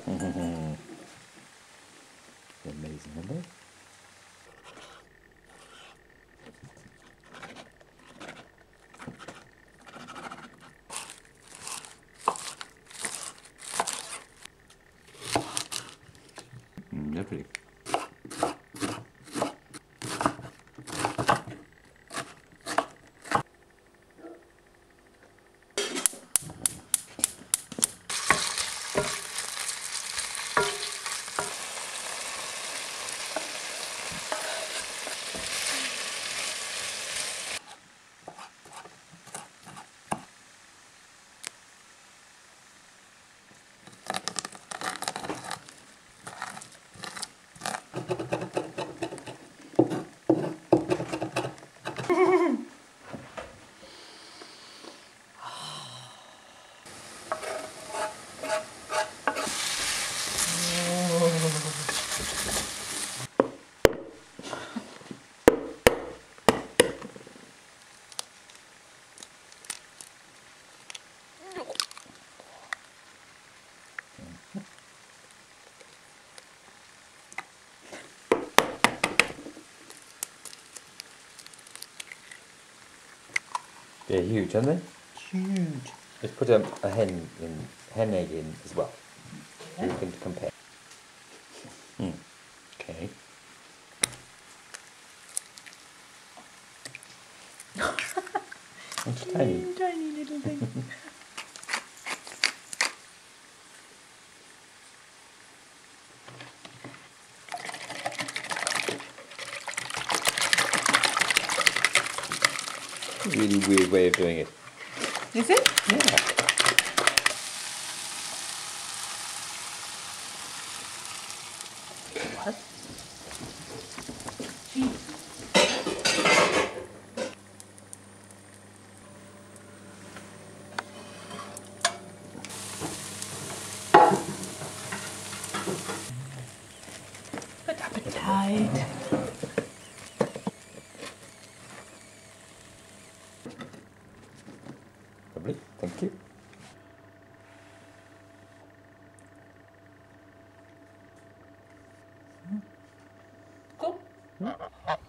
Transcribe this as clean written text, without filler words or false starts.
Amazing, aren't they? Lovely. They're huge, aren't they? Huge. Let's put a hen egg in as well. So you can compare. Okay. It's tiny. Tiny little thing. Really weird way of doing it. Is it? Yeah. What? Cheese. Good appetite. Lovely, thank you. Cool.